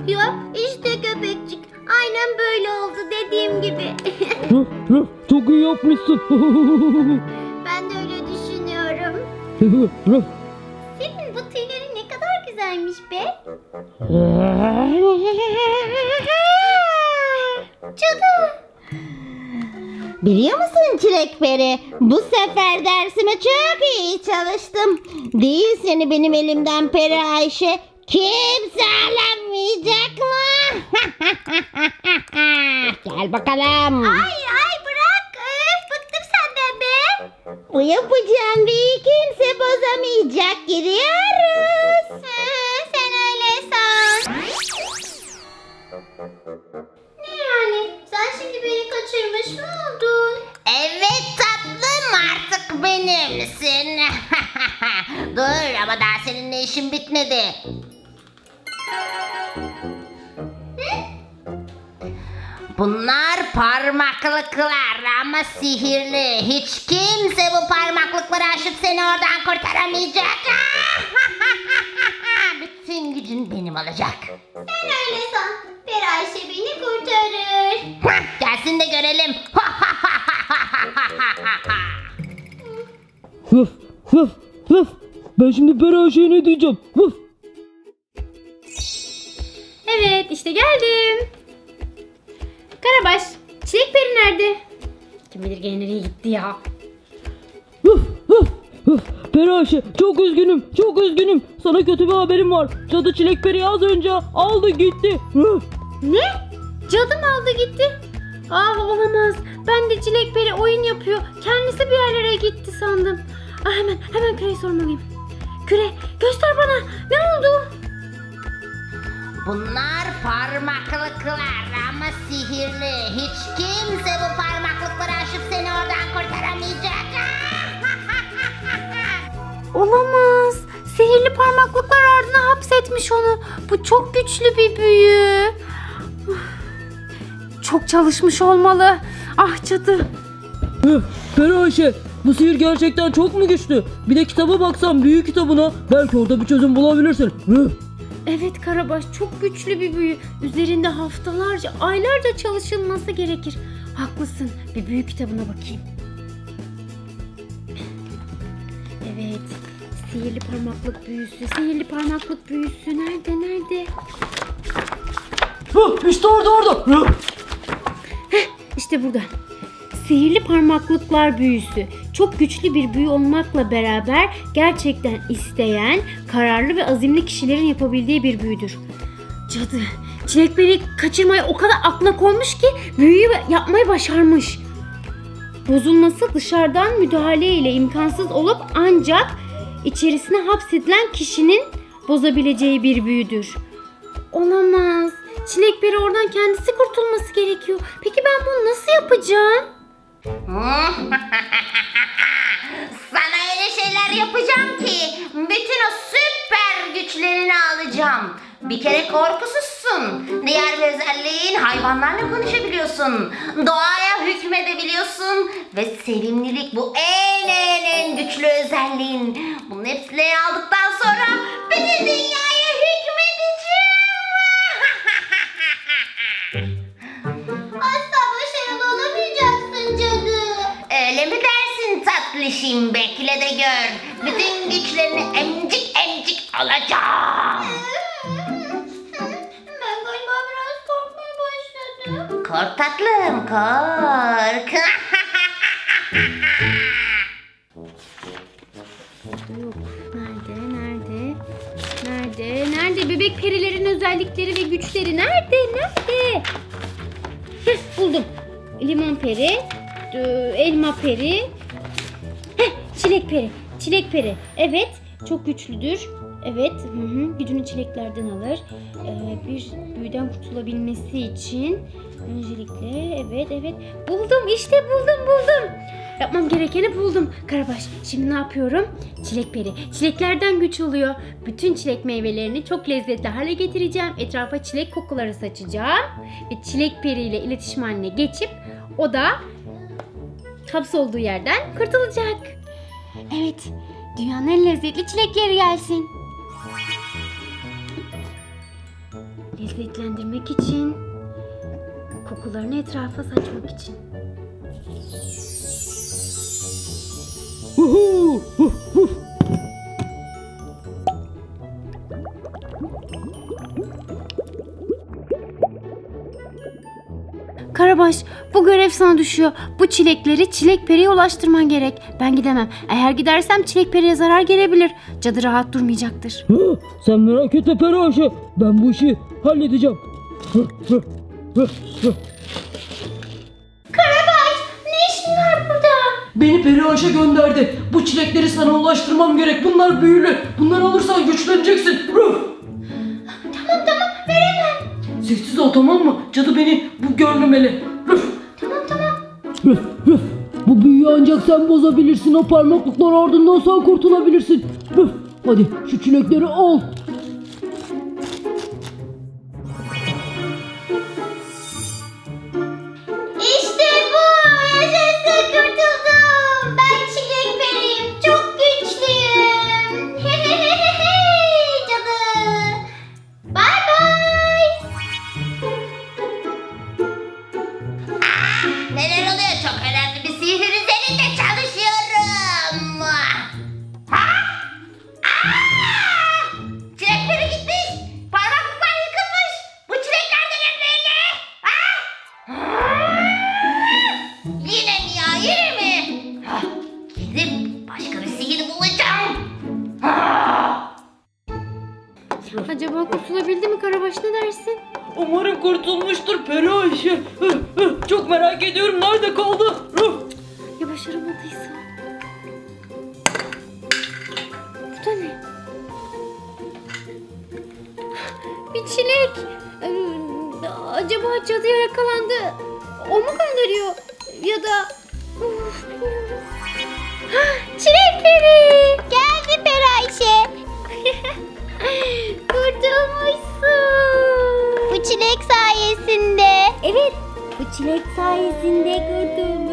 Ya işte köpekçik. Aynen böyle oldu dediğim gibi. Çok iyi yapmışsın. Ben de öyle düşünüyorum. Senin bu tüylerin ne kadar güzelmiş be. Cadı. Biliyor musun Çilekperi? Bu sefer dersime çok iyi çalıştım. Değil seni benim elimden Peri Ayşe. Kimse alamayacak mı? Gel bakalım. Ay bırak. Bıktım senden be. O yapacağım bir kimse bozamayacak. Gidiyoruz. Sen öyle san. Ne yani? Sen şimdi beni kaçırmış mı oldun? Evet tatlım, artık benimsin. Dur ama daha seninle işim bitmedi. Bunlar parmaklıklar ama sihirli. Hiç kimse bu parmaklıkları aşıp seni oradan kurtaramayacak. Bütün gücün benim olacak. Sen öyle san. Peri Ayşe beni kurtarır. Gelsin de görelim. Ben şimdi Peri Ayşe'ye ne diyeceğim? Evet, işte geldim. Karabaş, Çilekperi nerede? Kim bilir gene nereye gitti ya? Peri Ayşe, çok üzgünüm. Sana kötü bir haberim var. Cadı Çilekperi'yi az önce aldı gitti. Ne? Cadı mı aldı gitti? Olamaz. Ben de Çilekperi oyun yapıyor. Kendisi bir yerlere gitti sandım. Hemen Küre'ye sormalıyım. Küre, göster bana. Ne oldu? Bunlar parmaklıklar ama sihirli. Hiç kimse bu parmaklıkları aşıp seni oradan kurtaramayacak. Olamaz. Sihirli parmaklıklar ardına hapsetmiş onu. Bu çok güçlü bir büyü. Çok çalışmış olmalı. Ah cadı. Peri Ayşe, bu sihir gerçekten çok mu güçlü? Bir de kitaba baksan, büyü kitabına, belki orada bir çözüm bulabilirsin. Evet Karabaş, çok güçlü bir büyü. Üzerinde haftalarca, aylarca çalışılması gerekir. Haklısın. Bir büyü kitabına bakayım. Evet. Sihirli parmaklık büyüsü. Sihirli parmaklık büyüsü. Nerede? İşte orada. İşte burada. Sihirli parmaklıklar büyüsü. Çok güçlü bir büyü olmakla beraber gerçekten isteyen, kararlı ve azimli kişilerin yapabildiği bir büyüdür. Cadı, Çilekperi'yi kaçırmayı o kadar aklına koymuş ki büyüyü yapmayı başarmış. Bozulması dışarıdan müdahale ile imkansız olup ancak içerisine hapsedilen kişinin bozabileceği bir büyüdür. Olamaz. Çilekperi oradan kendisi kurtulması gerekiyor. Peki ben bunu nasıl yapacağım? Sana öyle şeyler yapacağım ki bütün o süper güçlerini alacağım. Bir kere korkusuzsun. Diğer bir özelliğin, hayvanlarla konuşabiliyorsun. Doğaya hükmedebiliyorsun. Ve sevimlilik bu en güçlü özelliğin. Bunun hepsini aldıktan sonra bütün dünyaya hükmedeceğim. Asla başarılı olamayacaksın cadı. Öyle mi dersin tatlışım? Bekle de gör. Bütün güçlerini emcik alacağım. Ben galiba biraz korkmaya başladım. Kork tatlım, kork. Yok. Nerede? Bebek perilerin özellikleri ve güçleri nerede? Buldum. Limon peri, elma peri, çilek peri. Evet, çok güçlüdür. Evet, gücünü çileklerden alır. Bir büyüden kurtulabilmesi için öncelikle evet. Buldum, işte buldum. Yapmam gerekeni buldum. Karabaş, şimdi ne yapıyorum? Çilekperi. Çileklerden güç alıyor. Bütün çilek meyvelerini çok lezzetli hale getireceğim. Etrafa çilek kokuları saçacağım. Ve Çilekperi ile iletişim haline geçip o da hapsolduğu yerden kurtulacak. Evet, dünyanın en lezzetli çilekleri gelsin. lezzetlendirmek için, kokularını etrafa saçmak için. Uhu, huf, huf. Karabaş, bu görev sana düşüyor. Bu çilekleri Çilekperi'ye ulaştırman gerek. Ben gidemem. Eğer gidersem Çilekperi'ye zarar gelebilir. Cadı rahat durmayacaktır. Hı, sen merak etme Peri Ayşe. Ben bu işi halledeceğim. Hı, hı, hı, hı. Karabaş, ne işin var burada? Beni Peri Ayşe gönderdi. Bu çilekleri sana ulaştırmam gerek. Bunlar büyülü. Bunları alırsan güçleneceksin. Ruf. Tamam, veremem. Sessiz ol, tamam mı? Cadı beni bu görmemeli. Ruf. Tamam. Ruf, ruf. Bu büyüyü ancak sen bozabilirsin. O parmaklıklar ardından sen kurtulabilirsin. Ruf. Hadi şu çilekleri al. İşte bu. Yaşasın, kurtuldum. Ben Çilekperiyim. Çok güçlüyüm. Cadı. Bay bay. Neler oluyor? Çok önemli bir sihir üzerinde çalışıyorum. Çilekleri gitmiş. Parmaklıklar yıkılmış. Bu çilekler de ne böyle? Yine mi ya? Yine mi? Gidip başka bir sihir bulacağım. Acaba kurtulabildi mi Karabaş, ne dersin? Umarım kurtulmuştur Peri Ayşe. Çok merak ediyorum. Nerede kaldı? Ruf. Ya başaramadıysa? Bu da ne? Bir çilek. Acaba cadıya yakalandı. O mu gönderiyor? Ya da... Of, bilmiyorum. Çilekleri. Geldi Peri Ayşe. Kurtulmuşsun. Bu çilek sayesinde. Evet, bu çilek sayesinde kurtulmuşsun.